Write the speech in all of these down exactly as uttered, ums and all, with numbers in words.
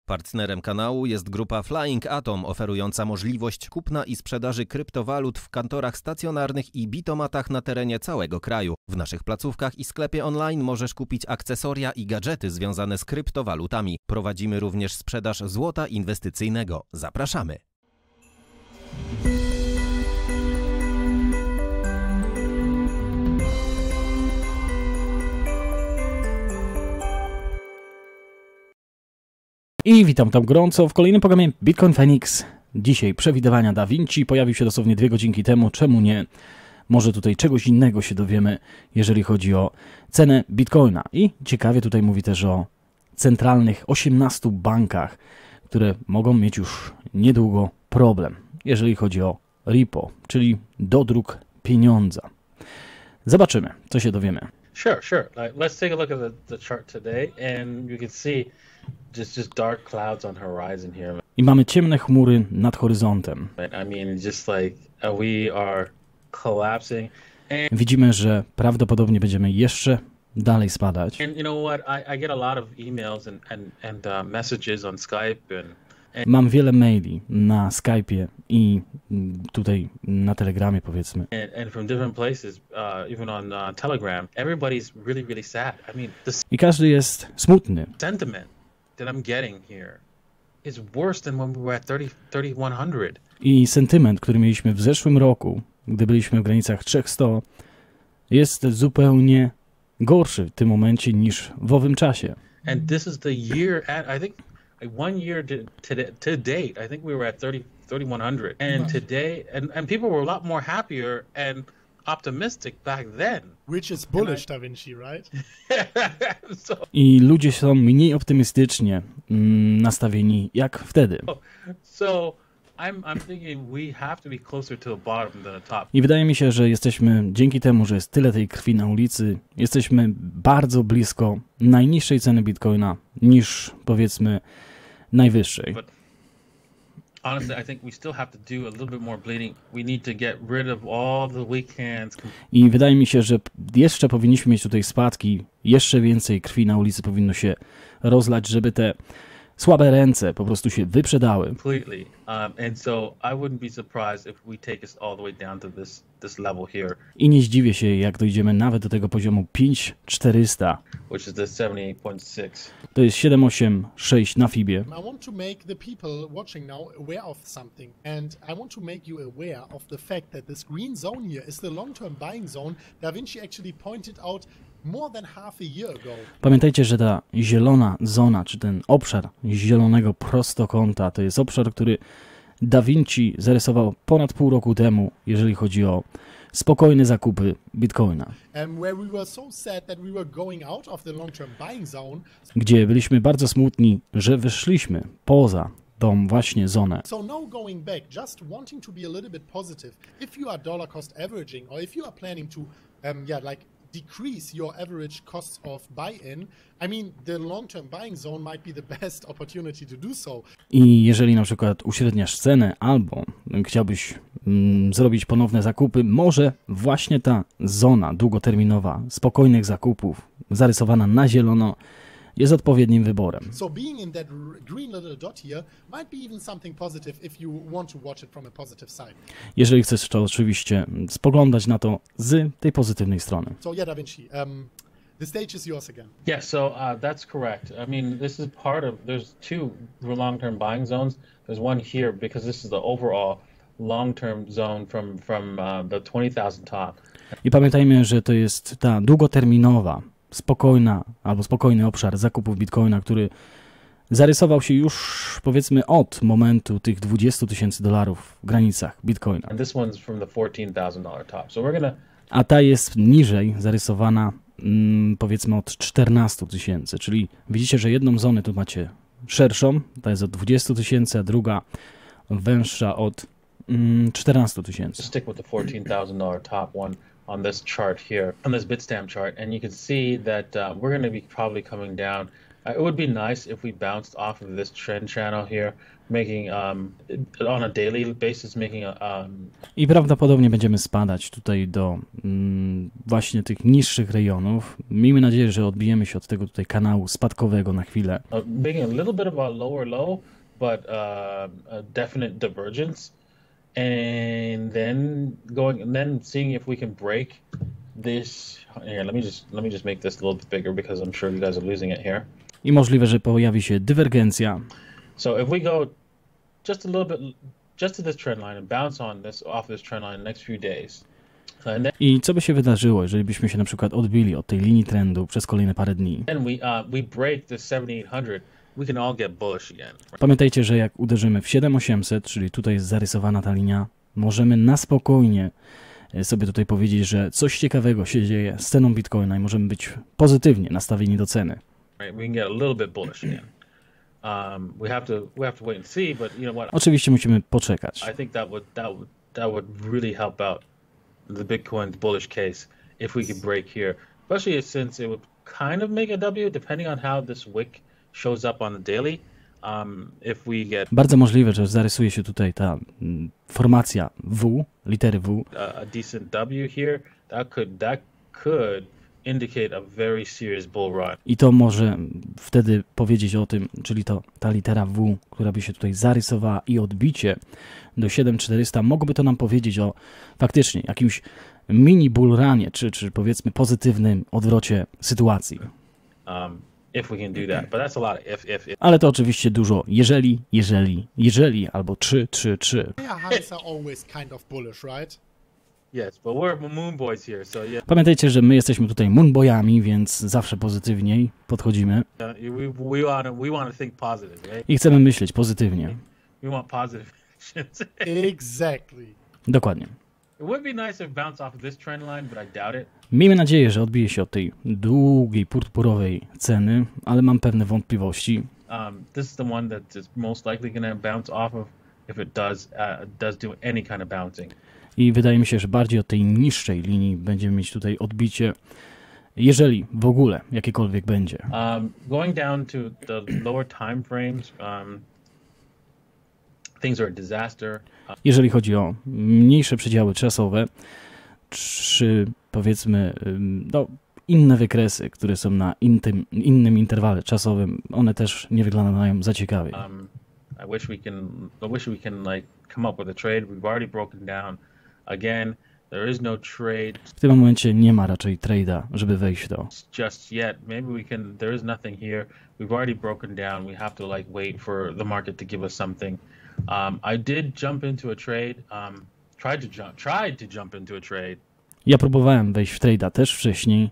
Partnerem kanału jest grupa Flying Atom, oferująca możliwość kupna i sprzedaży kryptowalut w kantorach stacjonarnych i bitomatach na terenie całego kraju. W naszych placówkach i sklepie online możesz kupić akcesoria i gadżety związane z kryptowalutami. Prowadzimy również sprzedaż złota inwestycyjnego. Zapraszamy! I witam tam gorąco w kolejnym programie Bitcoin Phoenix. Dzisiaj przewidywania Da Vinci. Pojawił się dosłownie dwie godzinki temu. Czemu nie? Może tutaj czegoś innego się dowiemy, jeżeli chodzi o cenę Bitcoina. I ciekawie tutaj mówi też o centralnych osiemnastu bankach, które mogą mieć już niedługo problem, jeżeli chodzi o repo, czyli dodruk pieniądza. Zobaczymy, co się dowiemy. Sure, sure. Like, let's take a look at the, the chart today and you can see just just dark clouds on horizon here. I mamy ciemne chmury nad horyzontem. I mean, just like uh, we are collapsing. And, Widzimy, że prawdopodobnie będziemy jeszcze dalej spadać. and you know what? I, I get a lot of emails and and and uh, messages on Skype and Mam wiele maili na Skype'ie i tutaj na Telegramie, powiedzmy. and, and from different places, uh, even on uh, Telegram. Everybody's really really sad. I mean, the I każdy jest smutny. sentiment that I'm getting here is worse than when we were at thirty, thirty-one hundred. I sentyment, który mieliśmy w zeszłym roku, gdy byliśmy w granicach trzysta, jest zupełnie gorszy w tym momencie niż w owym czasie. And this is the year at, I think, like one year to, to, to date, I think we were at thirty, thirty-one hundred. And today, and, and people were a lot more happier and optimistic back then. Which is bullish, Da Vinci, right? so, I ludzie są mniej optymistycznie mm, nastawieni jak wtedy. so I'm, I'm thinking we have to be closer to the bottom than the top. I wydaje mi się, że jesteśmy, dzięki temu, że jest tyle tej krwi na ulicy, jesteśmy bardzo blisko najniższej ceny Bitcoina niż, powiedzmy, najwyższej. But honestly, I think we still have to do a little bit more bleeding. We need to get rid of all the weak hands. I wydaje mi się, że jeszcze powinniśmy mieć tutaj spadki, jeszcze więcej krwi na ulicy powinno się rozlać, żeby te słabe ręce po prostu się wyprzedały. Completely. Um, and so I wouldn't be surprised if we take us all the way down to this this level here, I nie zdziwię się, jak dojdziemy nawet do tego poziomu pięć tysięcy czterysta. which is the seventy-eight point six. To jest siedem osiem sześć na Fibie. I want to make the people watching now aware of something. And I want to make you aware of the fact that this green zone here is the long-term buying zone Da Vinci actually pointed out more than half a year ago. Pamiętajcie, że ta zielona zona, czy ten obszar zielonego prostokąta, to jest obszar, który Da Vinci zarysował ponad pół roku temu, jeżeli chodzi o spokojne zakupy Bitcoina, Um, where we were so sad that we were going out of the long-term buying zone. gdzie byliśmy bardzo smutni, że wyszliśmy poza tą właśnie zonę. So now going back, just wanting to be a little bit positive. If you are dollar cost averaging, or if you are planning to, um, yeah, like decrease your average cost of buy-in, I mean, the long-term buying zone might be the best opportunity to do so. I jeżeli na przykład uśredniasz cenę albo chciałbyś mm, zrobić ponowne zakupy, może właśnie ta zona długoterminowa spokojnych zakupów, zarysowana na zielono, jest odpowiednim wyborem. So being in that r- green little dot here might be even something positive if you want to watch it from a positive side. Jeżeli chcesz to oczywiście spoglądać na to z tej pozytywnej strony. So yeah, Da Vinci, um, the stage is yours again. Yeah, so uh, that's correct. I mean, this is part of, there's two long-term buying zones. There's one here because this is the overall long-term zone from, from uh, the twenty thousand top. I pamiętajmy, że to jest ta długoterminowa, spokojna albo spokojny obszar zakupów Bitcoina, który zarysował się już, powiedzmy, od momentu tych dwudziestu tysięcy dolarów w granicach Bitcoina. And this one's from the fourteen thousand dollar top. So we're gonna, A ta jest niżej zarysowana, mm, powiedzmy, od czternastu tysięcy, czyli widzicie, że jedną zonę tu macie szerszą, ta jest od dwudziestu tysięcy, a druga węższa od mm, czternastu tysięcy. stick with the fourteen thousand dollar top one on this chart here, on this Bitstamp chart, and you can see that uh, we're going to be probably coming down It would be nice if we bounced off of this trend channel here, making um, on a daily basis, making a, um... I prawdopodobnie będziemy spadać tutaj do mm, właśnie tych niższych rejonów. Miejmy nadzieję, że odbijemy się od tego tutaj kanału spadkowego na chwilę. making a little bit of a lower low, but uh, a definite divergence, and then going and then seeing if we can break this. Here, let me just let me just make this a little bit bigger because I'm sure you guys are losing it here. I możliwe, że pojawi się dywergencja. So if we go just a little bit just to this trend line and bounce on this off this trend line in the next few days. And then, I co by się wydarzyło, jeżeli byśmy się na przykład odbili od tej linii trendu przez kolejne parę dni? then we uh, we break this seventy-eight hundred, we can all get bullish again. Pamiętajcie, że jak uderzymy w siedem tysięcy osiemset, czyli tutaj jest zarysowana ta linia, możemy na spokojnie sobie tutaj powiedzieć, że coś ciekawego się dzieje z ceną Bitcoina i możemy być pozytywnie nastawieni do ceny. Right, we can get a little bit bullish again. Um, we have to we have to wait and see, but you know what? Oczywiście musimy poczekać. I think that would that would that would really help out the Bitcoin's bullish case if we could break here, especially since it would kind of make a W depending on how this wick shows up on the daily. Um, if we get Bardzo możliwe, że zarysuje się tutaj ta mm, formacja W, litery W. a, a decent W here, that could that could indicate a very serious bull run. I to może wtedy powiedzieć o tym, czyli to ta litera W, która by się tutaj zarysowała i odbicie do siedem tysięcy czterysta, mogłoby to nam powiedzieć o faktycznie jakimś mini bull runie, czy, czy powiedzmy pozytywnym odwrocie sytuacji. Um, if we can do that, but that's a lot of if if if. Ale to oczywiście dużo jeżeli, jeżeli, jeżeli, albo trzy, trzy, trzy. Yeah, highs are always kind of bullish, right? Yes, but we're moon boys here, so yeah. Pamiętajcie, że my jesteśmy tutaj moonboyami, więc zawsze pozytywniej podchodzimy Uh, we we want to we want to think positive, right? i chcemy myśleć pozytywnie. We want positive actions. Exactly. Dokładnie. It would be nice if bounce off of this trend line, but I doubt it. Miejmy nadzieję, że odbije się od tej długiej, purpurowej ceny, ale mam pewne wątpliwości. Um, this is the one that is most likely going to bounce off of if it does uh, does do any kind of bouncing. I wydaje mi się, że bardziej od tej niższej linii będziemy mieć tutaj odbicie, jeżeli w ogóle jakiekolwiek będzie. Um, going down to the lower time frames, um, things are a disaster. Uh, Jeżeli chodzi o mniejsze przedziały czasowe, czy powiedzmy ym, no, inne wykresy, które są na intym, innym interwale czasowym, one też nie wyglądają za ciekawie. um, I wish we can. I wish we can like come up with a trade. We've already broken down. Again, there is no trade W tym momencie nie ma raczej trade'a, żeby wejść w to. just yet. Maybe we can. There is nothing here. We've already broken down. We have to like wait for the market to give us something. Um, I did jump into a trade. Um, tried to jump. Tried to jump into a trade. Ja próbowałem wejść w trade'a też wcześniej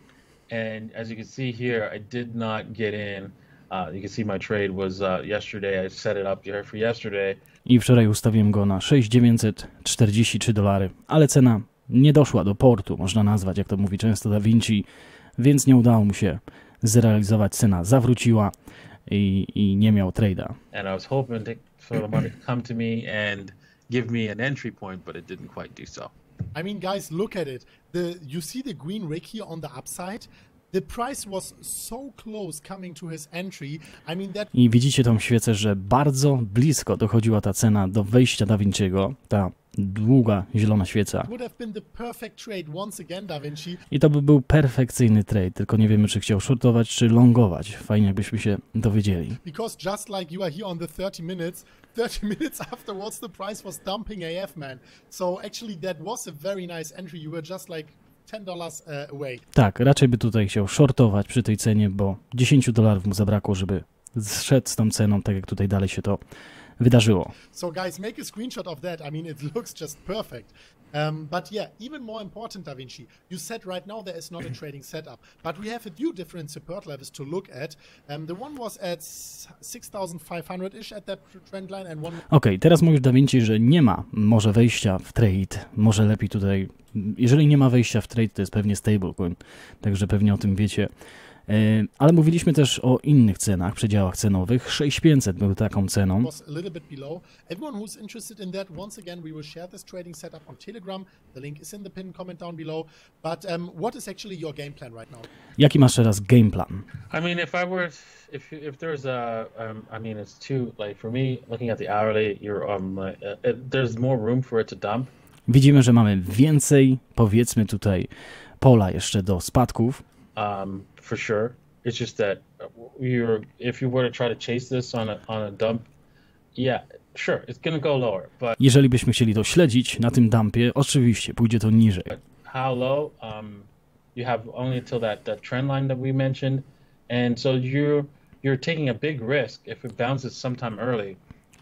And as you can see here, I did not get in. Uh, you can see my trade was uh, yesterday. I set it up here for yesterday. i wczoraj ustawiłem go na sześć tysięcy dziewięćset czterdzieści trzy dolary, ale cena nie doszła do portu, można nazwać, jak to mówi często Da Vinci, więc nie udało mu się zrealizować, cena zawróciła i, i nie miał trade'a. And I was hoping to, for the market to come to me and give me an entry point, but it didn't quite do so. I mean, guys, look at it. The you see the green wick here on the upside? The price was so close coming to his entry. I mean that I widzicie tą świecę, że bardzo blisko dochodziła ta cena do wejścia Da Vinciego, ta długa zielona świeca. would have been the perfect trade once again, Da Vinci. I to by był perfekcyjny trade, tylko nie wiemy, czy chciał shortować, czy longować. Fajnie, jakbyśmy się dowiedzieli. Because just like you are here on the thirty minutes, thirty minutes afterwards the price was dumping A F, man. So actually that was a very nice entry. You were just like ten dollars uh, away. Tak, raczej by tutaj chciał shortować przy tej cenie, bo dziesięć dolarów mu zabrakło, żeby zszedł z tą ceną, tak jak tutaj dalej się to wydarzyło. So guys, make a screenshot of that. I mean, it looks just perfect. Um, but yeah, even more important, Da Vinci, you said right now there is not a trading setup, but we have a few different support levels to look at. Um, the one was at six thousand five hundred-ish at that trend line and one... Okej, teraz mówisz Da Vinci, że nie ma może wejścia w trade, może lepiej tutaj, jeżeli nie ma wejścia w trade, to jest pewnie stablecoin, także pewnie o tym wiecie. Ale mówiliśmy też o innych cenach, przedziałach cenowych. sześć tysięcy pięćset był taką ceną. Was a little bit below. Everyone who's interested in that, once again, we will share this trading setup on Telegram. The link is in the pinned comment down below. But um, what is actually your game plan right now? Jaki masz teraz game plan? I mean, if I were, if if there's a, um, I mean, it's too like for me looking at the hourly, you're um, uh, it, there's more room for it to dump. Widzimy, że mamy więcej, powiedzmy tutaj, pola jeszcze do spadków. Um, for sure. It's just that you're if you were to try to chase this on a on a dump, yeah, sure, it's gonna go lower. But jeżeli byśmy chcieli to śledzić na tym dumpie, oczywiście pójdzie to niżej. How low? Um, you have only until that that trend line that we mentioned, and so you're you're taking a big risk if it bounces sometime early.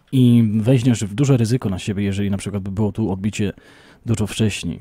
I weźmiesz duże ryzyko na siebie, jeżeli na przykład by było tu odbicie dużo wcześniej.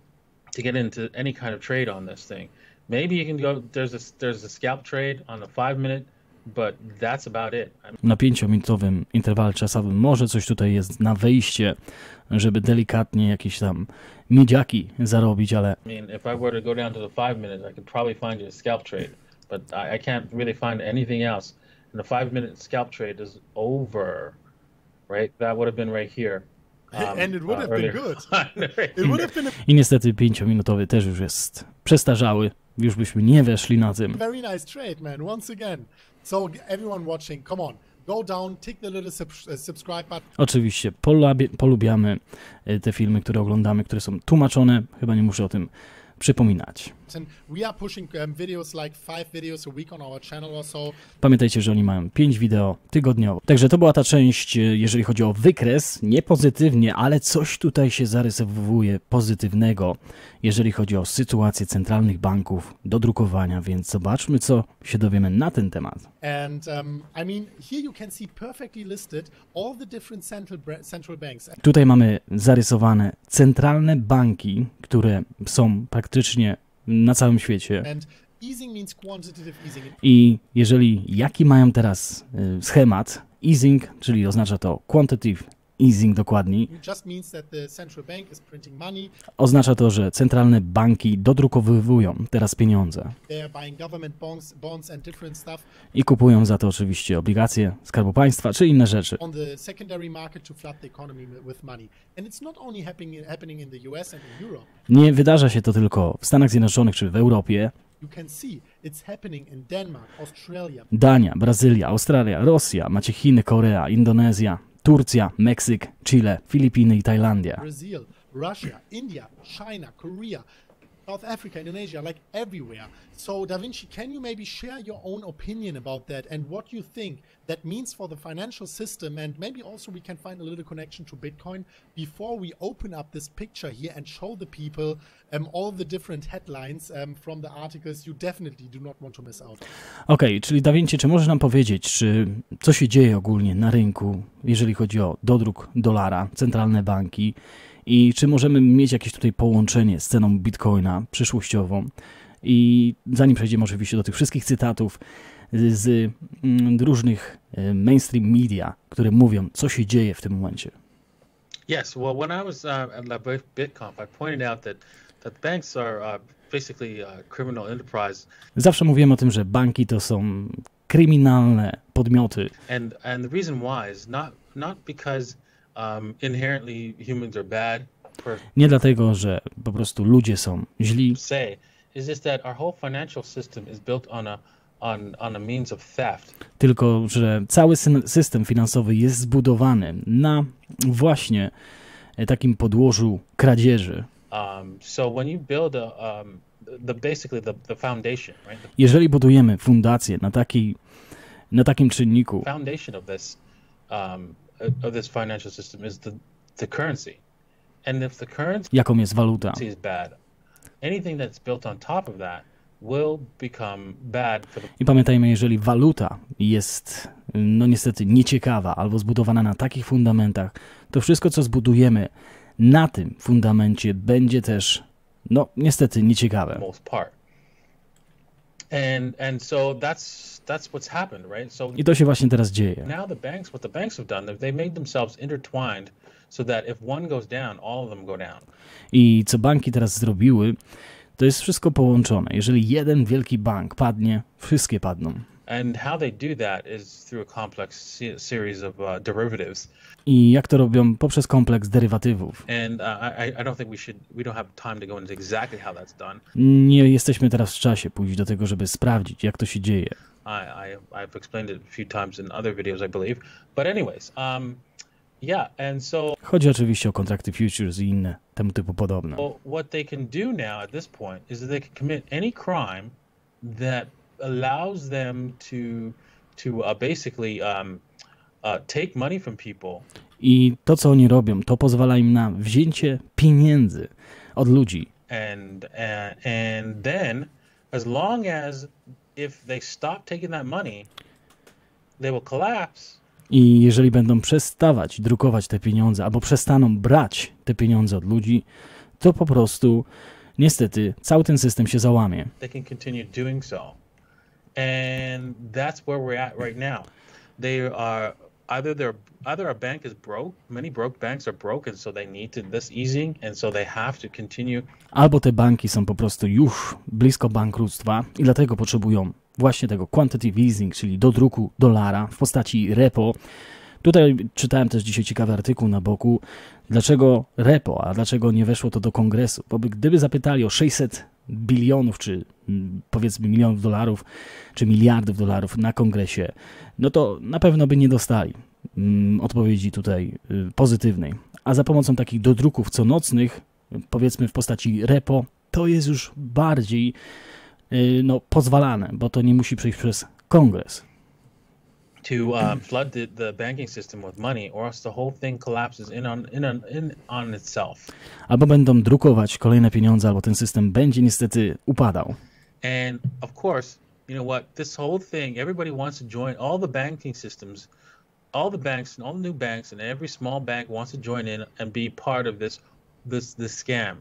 To get into any kind of trade on this thing. Maybe you can go, there's a, there's a scalp trade on the five minute, but that's about it. I mean, na pięciominutowym interwale czasowym może coś tutaj jest na wejście, żeby delikatnie jakieś tam miedziaki zarobić, ale I mean, if I were to go down to the five minute, I could probably find you a scalp trade, but I, I can't really find anything else. And the five minute scalp trade is over, right? That would have been right here. Um, And it would uh, have been earlier. good. It would have been a i niestety pięciominutowy też już jest przestarzały. Już byśmy nie weszli na tym. very nice trade, man. Once again. So everyone watching, come on. Go down, tick the little sub subscribe button. Oczywiście polubie, polubiamy te filmy, które oglądamy, które są tłumaczone. Chyba nie muszę o tym przypominać. And we are pushing um, videos like five videos a week on our channel or so. Pamiętajcie, że oni mają pięć wideo tygodniowo. Także to była ta część, jeżeli chodzi o wykres, nie pozytywnie, ale coś tutaj się zarysowuje pozytywnego, jeżeli chodzi o sytuację centralnych banków do drukowania, więc zobaczmy, co się dowiemy na ten temat. And um, I mean, here you can see perfectly listed all the different central central banks. Tutaj mamy zarysowane centralne banki, które są praktycznie na całym świecie. And easing means quantitative easing. I jeżeli jaki mają teraz y, schemat, easing, czyli oznacza to quantitative easing dokładniej, It just means that the central bank is printing money. oznacza to, że centralne banki dodrukowywują teraz pieniądze They are buying government bonds, bonds and different stuff i kupują za to oczywiście obligacje Skarbu Państwa czy inne rzeczy. on the secondary market to flood the economy with money. And it's not only happening happening in the U S and in Europe. Nie wydarza się to tylko w Stanach Zjednoczonych czy w Europie. You can see it's happening in Denmark, Australia, Dania, Brazylia, Australia, Rosja, macie Chiny, Korea, Indonezja, Turcja, Meksyk, Chile, Filipiny i Tajlandia. Brazil, Russia, India, China, Korea, South Africa, Indonesia, like everywhere. So, Da Vinci, can you maybe share your own opinion about that and what you think that means for the financial system? And maybe also we can find a little connection to Bitcoin before we open up this picture here and show the people um, all the different headlines um, from the articles you definitely do not want to miss out. Okej, okay, czyli Da Vinci, czy możesz nam powiedzieć, czy co się dzieje ogólnie na rynku, jeżeli chodzi o dodruk dolara, centralne banki i czy możemy mieć jakieś tutaj połączenie z ceną Bitcoina przyszłościową? I zanim przejdziemy oczywiście do tych wszystkich cytatów z, z mm, różnych mainstream media, które mówią, co się dzieje w tym momencie. Yes, well, when I was uh, at La BitConf, I pointed out that that banks are uh, basically a criminal enterprise. Zawsze mówiłem o tym, że banki to są kryminalne podmioty. And and the reason why is not not because um, inherently humans are bad per Nie dlatego, że po prostu ludzie są źli, se, is just that our whole financial system is built on a on on a means of theft. tylko że cały syn- system finansowy jest zbudowany na właśnie takim podłożu kradzieży. Um, so when you build a um, the basically the, the foundation, right? The Jeżeli budujemy fundację na, takiej, na takim czynniku, foundation of this um, of this financial system is the the currency, and if the currency jaką jest waluta, is bad, anything that's built on top of that will become bad for the i pamiętajmy, jeżeli waluta jest no niestety nieciekawa albo zbudowana na takich fundamentach, to wszystko, co zbudujemy na tym fundamencie, będzie też no niestety nieciekawe. most part. And and so that's that's what's happened, right? So I to się właśnie teraz dzieje. now the banks, what the banks have done, they made themselves intertwined so that if one goes down, all of them go down. I co banki teraz zrobiły, To jest wszystko połączone. Jeżeli jeden wielki bank padnie, wszystkie padną. And how they do that is through a complex se series of uh, derivatives. I jak to robią? Poprzez kompleks derywatywów. And uh, I, I don't think we should, we don't have time to go into exactly how that's done. Nie jesteśmy teraz w czasie pójść do tego, żeby sprawdzić, jak to się dzieje. I, I, I've explained it a few times in other videos, I believe. But anyways, um, yeah, and so... Chodzi oczywiście o kontrakty futures i inne temu typu podobne. Well, what they can do now at this point is that they can commit any crime that allows them to, to uh, basically um, uh, take money from people. I to, co oni robią, to pozwala im na wzięcie pieniędzy od ludzi. And, uh, and then, as long as if they stop taking that money, they will collapse. I jeżeli będą przestawać drukować te pieniądze, albo przestaną brać te pieniądze od ludzi, to po prostu, niestety, cały ten system się załamie. They can continue doing so. And that's where we're at right now. They are either they're either a bank is broke, many broke banks are broke, and so they need to this easing, and so they have to continue. Albo te banki są po prostu już blisko bankructwa i dlatego potrzebują właśnie tego quantitative easing, czyli dodruku dolara w postaci repo. Tutaj czytałem też dzisiaj ciekawy artykuł na boku, dlaczego repo, a dlaczego nie weszło to do kongresu. Bo gdyby zapytali o sześćset bilionów, czy powiedzmy milionów dolarów, czy miliardów dolarów na kongresie, no to na pewno by nie dostali mm, odpowiedzi tutaj y, pozytywnej. A za pomocą takich dodruków conocnych, powiedzmy w postaci repo, to jest już bardziej y, no, pozwalane, bo to nie musi przejść przez kongres. To uh, flood the, the banking system with money, or else the whole thing collapses in on in on in on itself. Albo będą drukować kolejne pieniądze, albo ten system będzie niestety upadał. And of course, you know what? This whole thing, everybody wants to join all the banking systems, all the banks and all the new banks, and every small bank wants to join in and be part of this this this scam.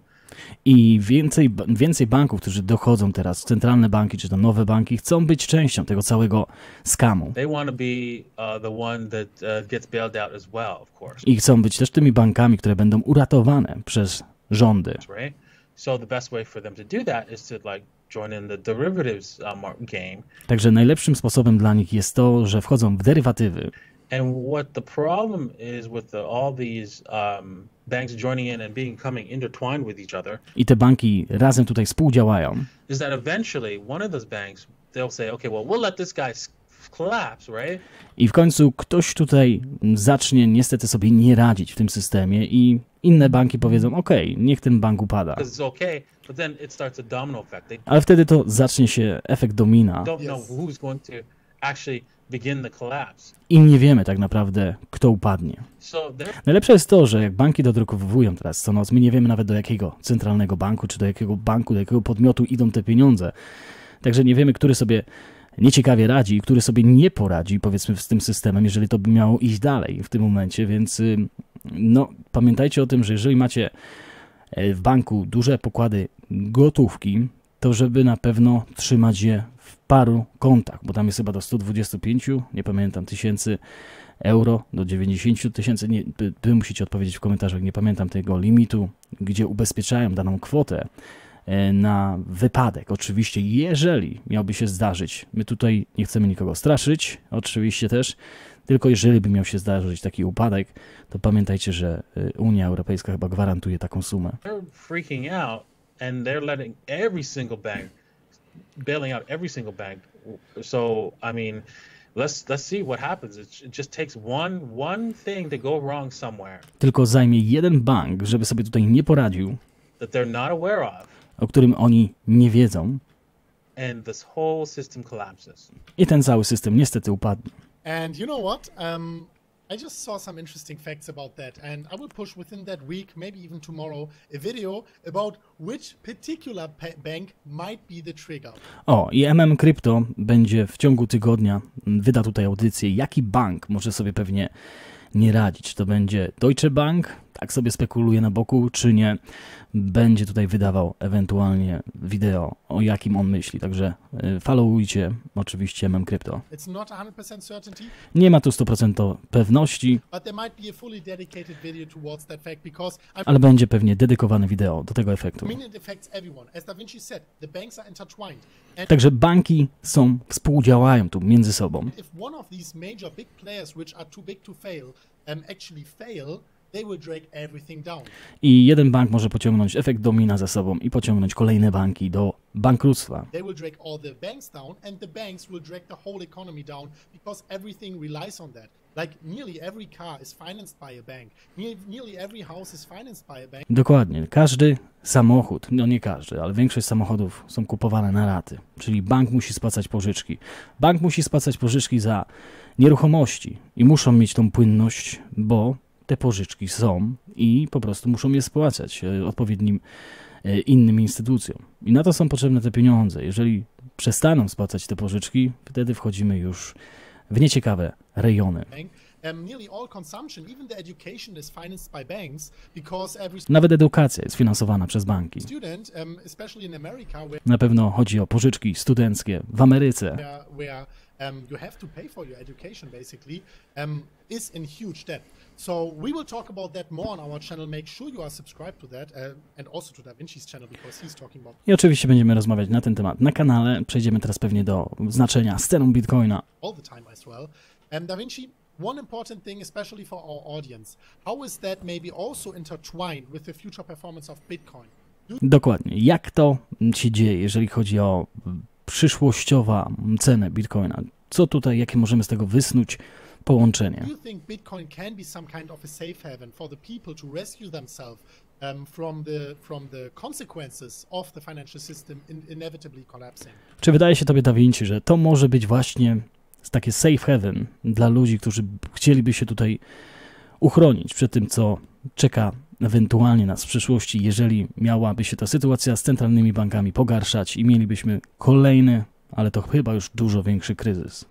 I więcej, więcej banków, którzy dochodzą teraz, centralne banki, czy to nowe banki, chcą być częścią tego całego skamu. They want to be uh, the one that uh, gets bailed out as well, of course. I chcą być też tymi bankami, które będą uratowane przez rządy. Right? So the best way for them to do that is to like join in the derivatives uh, game. Także najlepszym sposobem dla nich jest to, że wchodzą w derywatywy. And what the problem is with the, all these um, banks joining in and being coming intertwined with each other. I te banki razem tutaj współdziałają. Is that eventually one of those banks they'll say, okay, well we'll let this guy collapse, right? I w końcu ktoś tutaj zacznie niestety sobie nie radzić w tym systemie i inne banki powiedzą, ok, niech ten bank upada. It's okay, but then it starts a domino effect. They Ale wtedy to zacznie się efekt domina. don't know who's going to actually begin the collapse. I nie wiemy tak naprawdę, kto upadnie. So there, Najlepsze jest to, że jak banki dodrukowują teraz co noc, my nie wiemy nawet do jakiego centralnego banku, czy do jakiego banku, do jakiego podmiotu idą te pieniądze. Także nie wiemy, który sobie nieciekawie radzi i który sobie nie poradzi, powiedzmy, z tym systemem, jeżeli to by miało iść dalej w tym momencie, więc no, pamiętajcie o tym, że jeżeli macie w banku duże pokłady gotówki, to żeby na pewno trzymać je w paru kontach, bo tam jest chyba do stu dwudziestu pięciu, nie pamiętam, tysięcy euro, do dziewięćdziesięciu tysięcy, nie, wy, wy musicie odpowiedzieć w komentarzach, nie pamiętam tego limitu, gdzie ubezpieczają daną kwotę na wypadek. Oczywiście, jeżeli miałby się zdarzyć, my tutaj nie chcemy nikogo straszyć, oczywiście też, tylko jeżeli by miał się zdarzyć taki upadek, to pamiętajcie, że Unia Europejska chyba gwarantuje taką sumę. they're freaking out and they're letting every single bank, bailing out every single bank. So, I mean, let's let's see what happens. It, it just takes one one thing to go wrong somewhere Tylko zajmie jeden bank, żeby sobie tutaj nie poradził, that they're not aware of, o którym oni nie wiedzą, and this whole system collapses. i ten cały system niestety upadnie. And you know what? Um, I just saw some interesting facts about that, and I will push within that week, maybe even tomorrow, a video about which particular bank might be the trigger. O, i M M Crypto będzie w ciągu tygodnia, wyda tutaj audycję, jaki bank może sobie pewnie nie radzić. To będzie Deutsche Bank, tak sobie spekuluje na boku, czy nie, będzie tutaj wydawał ewentualnie wideo, o jakim on myśli. Także followujcie oczywiście MemCrypto. It's not one hundred percent certainty, Nie ma tu sto procent pewności, but there might be a fully dedicated video towards that fact because I ale będzie pewnie dedykowane wideo do tego efektu. mean it affects everyone. As Da Vinci said, the banks are intertwined. And Także banki są, współdziałają tu między sobą. if one of these major big players which are too big to fail um, actually fail, they will drag everything down. I jeden bank może pociągnąć efekt domina za sobą i pociągnąć kolejne banki do bankructwa. They will drag all the banks down and the banks will drag the whole economy down because everything relies on that. Like nearly every car is financed by a bank. Ne- nearly every house is financed by a bank. Dokładnie. Każdy samochód, no nie każdy, ale większość samochodów są kupowane na raty. Czyli bank musi spłacać pożyczki. Bank musi spłacać pożyczki za nieruchomości i muszą mieć tą płynność, bo te pożyczki są i po prostu muszą je spłacać e, odpowiednim e, innym instytucjom. I na to są potrzebne te pieniądze. Jeżeli przestaną spłacać te pożyczki, wtedy wchodzimy już w nieciekawe rejony. Bank. Um, nearly all consumption, even the education, is financed by banks because every Nawet edukacja jest finansowana przez banki. student, um, especially in America, where, Na pewno chodzi o pożyczki studenckie w Ameryce. where, where um, you have to pay for your education, basically, um, is in huge debt. So we will talk about that more on our channel. Make sure you are subscribed to that, uh, and also to Da Vinci's channel because he's talking about I oczywiście będziemy rozmawiać na ten temat na kanale. Przejdziemy teraz pewnie do znaczenia z ceną Bitcoina. all the time as well. Um, Da Vinci, one important thing, especially for our audience, how is that maybe also intertwined with the future performance of Bitcoin? Dokładnie. Jak to się dzieje, jeżeli chodzi o przyszłościowa cenę Bitcoina? Co tutaj, jakie możemy z tego wysnuć połączenie? Do you think Bitcoin can be some kind of a safe haven for the people to rescue themselves um, from the from the consequences of the financial system in, inevitably collapsing? Czy wydaje się tobie, Da Vinci, że to może być właśnie takie safe haven dla ludzi, którzy chcieliby się tutaj uchronić przed tym, co czeka ewentualnie nas w przyszłości, jeżeli miałaby się ta sytuacja z centralnymi bankami pogarszać i mielibyśmy kolejny, ale to chyba już dużo większy kryzys?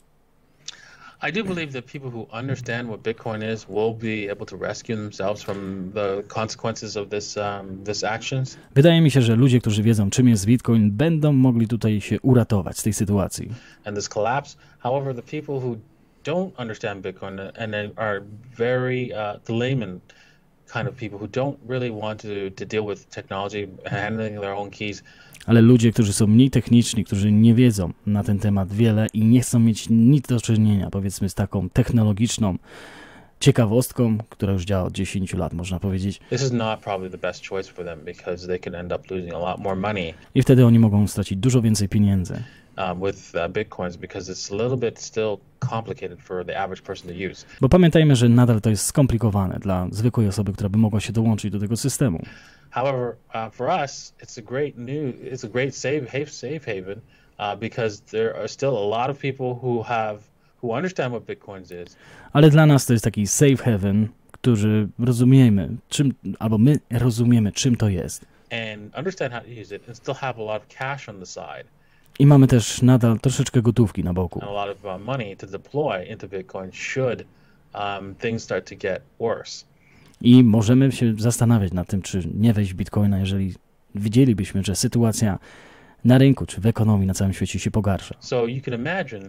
I do believe that people who understand what Bitcoin is will be able to rescue themselves from the consequences of this um, this actions. Wydaje mi się, że ludzie, którzy wiedzą, czym jest Bitcoin, będą mogli tutaj się uratować z tej sytuacji. And this collapse. However, the people who don't understand Bitcoin and they are very uh, the layman kind of people who don't really want to, to deal with technology, handling their own keys. Ale ludzie, którzy są mniej techniczni, którzy nie wiedzą na ten temat wiele i nie chcą mieć nic do czynienia, powiedzmy, z taką technologiczną ciekawostką, która już działa od dziesięciu lat, można powiedzieć. This is not probably the best choice for them because they could end up losing a lot more money I wtedy oni mogą stracić dużo więcej pieniędzy. um, with uh, Bitcoins because it's a little bit still complicated for the average person to use. Bo pamiętajmy, że nadal to jest skomplikowane dla zwykłej osoby, która by mogła się dołączyć do tego systemu. However, uh, for us, it's a great new, it's a great safe, safe, safe haven uh, because there are still a lot of people who have, who understand what Bitcoins is. Ale dla nas to jest taki safe haven, który rozumiemy, czym, albo my rozumiemy, czym to jest. And understand how to use it and still have a lot of cash on the side I mamy też nadal troszeczkę gotówki na boku. and a lot of uh, money to deploy into Bitcoin should um, things start to get worse. I możemy się zastanawiać nad tym, czy nie wejść w Bitcoina, jeżeli widzielibyśmy, że sytuacja na rynku czy w ekonomii na całym świecie się pogarsza. So you can imagine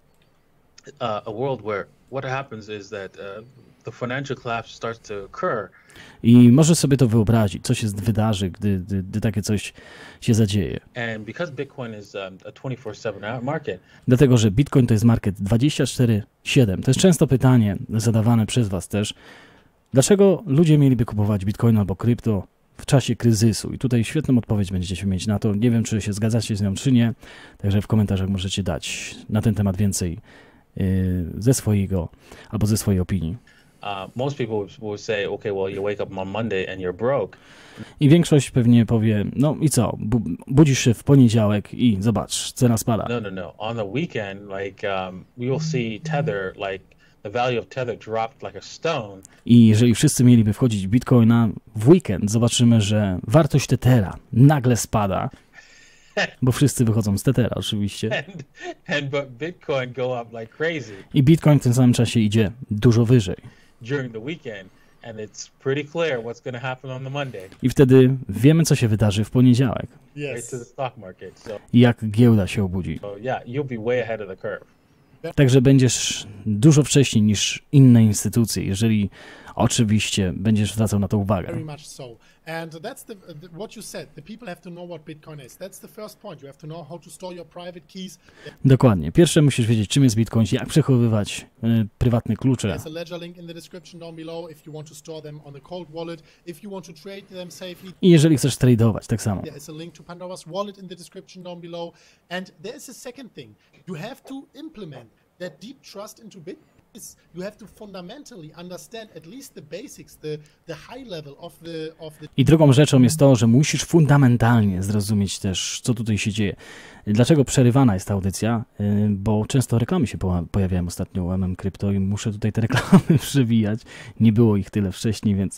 uh, a world where what happens is that uh, the financial collapse starts to occur. I może sobie to wyobrazić, co się wydarzy, gdy, gdy, gdy takie coś się zadzieje. And because Bitcoin is um, a twenty-four seven market, Dlatego, że Bitcoin to jest market dwadzieścia cztery siedem. To jest często pytanie zadawane przez was też. Dlaczego ludzie mieliby kupować Bitcoin albo krypto w czasie kryzysu? I tutaj świetną odpowiedź będziecie mieć na to. Nie wiem, czy się zgadzacie z nią, czy nie. Także w komentarzach możecie dać na ten temat więcej yy, ze swojego albo ze swojej opinii. uh, most people will say, okay, well, you wake up on Monday and you're broke. I większość pewnie powie, no i co, bu budzisz się w poniedziałek i zobacz, cena spada. No, no, no. On the weekend, like, um, we will see Tether, like, the value of Tether dropped like a stone. I jeżeli wszyscy mieliby wchodzić w Bitcoina w weekend, zobaczymy, że wartość Tethera nagle spada, bo wszyscy wychodzą z Tethera oczywiście. And, and but Bitcoin go up like crazy I Bitcoin w tym samym czasie idzie dużo wyżej. during the weekend. and it's pretty clear what's going to happen on the Monday. I wtedy wiemy, co się wydarzy w poniedziałek. Right to the stock market. So, I jak giełda się obudzi. so yeah, you'll be way ahead of the curve. Także będziesz dużo wcześniej niż inne instytucje, jeżeli oczywiście będziesz zwracał na to uwagę. Very much so. And that's the, the what you said. The people have to know what Bitcoin is. That's the first point. You have to know how to store your private keys. Dokładnie. Pierwsze musisz wiedzieć, czym jest Bitcoin, jak przechowywać y, prywatne klucze. There's a ledger link in the description down below if you want to store them on a cold wallet. If you want to trade them safely. I jeżeli chcesz tradeować, tak samo. There is a link to Pandora's wallet in the description down below. And there is a second thing. You have to implement that deep trust into Bitcoin. You have to fundamentally understand at least the basics, the, the high level of the, of the... I drugą rzeczą jest to, że musisz fundamentalnie zrozumieć też, co tutaj się dzieje. Dlaczego przerywana jest ta audycja? Bo często reklamy się pojawiają ostatnio u M M Crypto i muszę tutaj te reklamy przewijać. Nie było ich tyle wcześniej, więc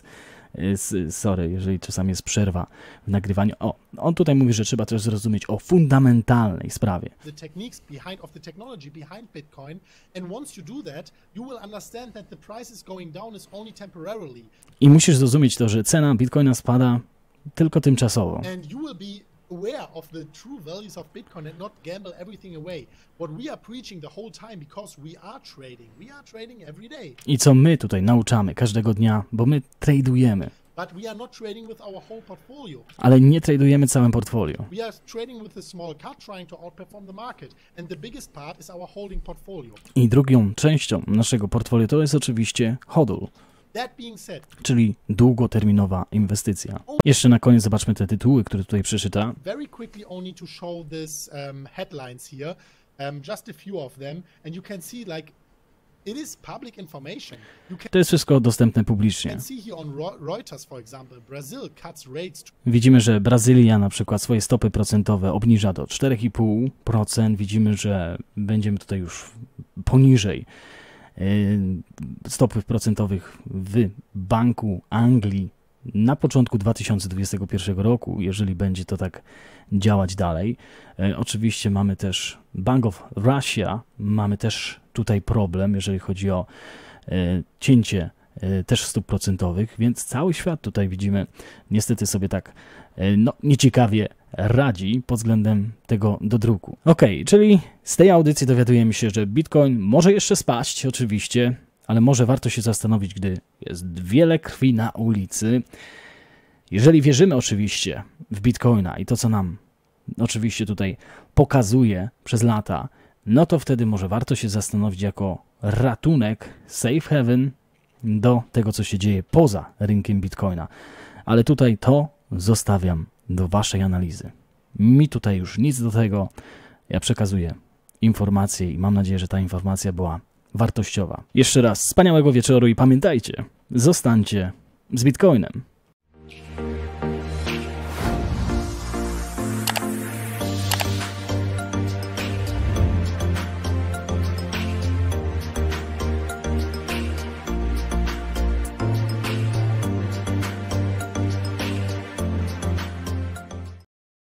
sorry, jeżeli czasami jest przerwa w nagrywaniu. O, on tutaj mówi, że trzeba też zrozumieć o fundamentalnej sprawie. The techniques behind of the technology behind Bitcoin, and once you do that, you will understand that the price is going down is only temporarily. I musisz zrozumieć to, że cena Bitcoina spada tylko tymczasowo. And you will be aware of the true values of Bitcoin and not gamble everything away. What we are preaching the whole time, because we are trading. We are trading every day. I co my tutaj nauczamy każdego dnia, bo my tradujemy. But we are not trading with our whole portfolio. Ale nie tradujemy całym portfolio. We are trading with a small cut, trying to outperform the market. And the biggest part is our holding portfolio. I drugą częścią naszego portfolio to jest oczywiście hodl. That being said, czyli długoterminowa inwestycja. Jeszcze na koniec zobaczmy te tytuły, które tutaj przeczyta. Very quickly only to show this um, headlines here, um, just a few of them, and you can see like it is public information. You can To jest wszystko dostępne publicznie. see here on Reuters, for example, Brazil cuts rates to Widzimy, że Brazylia na przykład swoje stopy procentowe obniża do cztery i pół procent. Widzimy, że będziemy tutaj już poniżej stopów procentowych w Banku Anglii na początku dwa tysiące dwudziestego pierwszego roku, jeżeli będzie to tak działać dalej. Oczywiście mamy też Bank of Russia, mamy też tutaj problem, jeżeli chodzi o cięcie też stóp procentowych, więc cały świat tutaj widzimy niestety sobie tak no, nieciekawie radzi pod względem tego dodruku. Ok, czyli z tej audycji dowiadujemy się, że Bitcoin może jeszcze spaść, oczywiście, ale może warto się zastanowić, gdy jest wiele krwi na ulicy. Jeżeli wierzymy oczywiście w Bitcoina i to, co nam oczywiście tutaj pokazuje przez lata, no to wtedy może warto się zastanowić jako ratunek, safe haven do tego, co się dzieje poza rynkiem Bitcoina. Ale tutaj to zostawiam do waszej analizy. Mi tutaj już nic do tego. Ja przekazuję informacje i mam nadzieję, że ta informacja była wartościowa. Jeszcze raz wspaniałego wieczoru i pamiętajcie, zostańcie z Bitcoinem.